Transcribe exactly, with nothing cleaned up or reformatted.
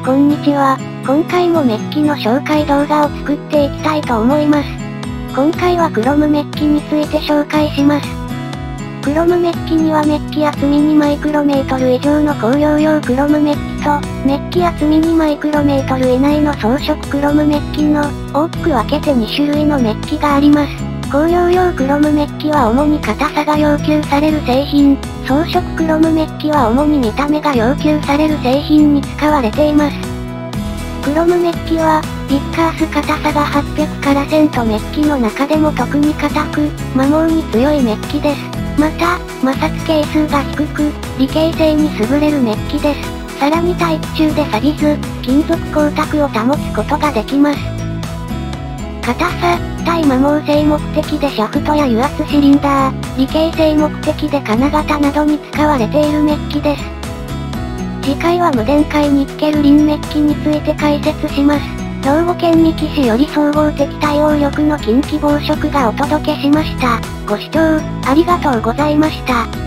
こんにちは。今回もメッキの紹介動画を作っていきたいと思います。今回はクロムメッキについて紹介します。クロムメッキにはメッキ厚みにマイクロメートル以上の光量用クロムメッキと、メッキ厚みにマイクロメートル以内の装飾クロムメッキの、大きく分けてに種類のメッキがあります。光量用クロムメッキは主に硬さが要求される製品、装飾クロムメッキは主に見た目が要求される製品に使われています。クロムメッキは、ビッカース硬さがはっぴゃくからせんとメッキの中でも特に硬く、摩耗に強いメッキです。また、摩擦係数が低く、理系性に優れるメッキです。さらに大気中で錆びず、金属光沢を保つことができます。硬さ、対摩耗性目的でシャフトや油圧シリンダー、理系性目的で金型などに使われているメッキです。次回は無電解ニッケルリンメッキについて解説します。兵庫県三木市より総合的対応力の近畿防食がお届けしました。ご視聴、ありがとうございました。